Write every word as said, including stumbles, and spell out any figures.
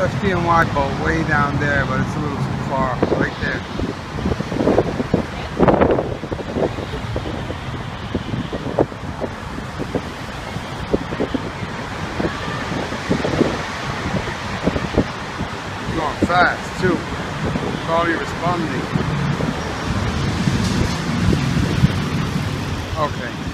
Fdny boat way down there, but it's a little too far. Right there. Going fast too. Probably responding. Okay.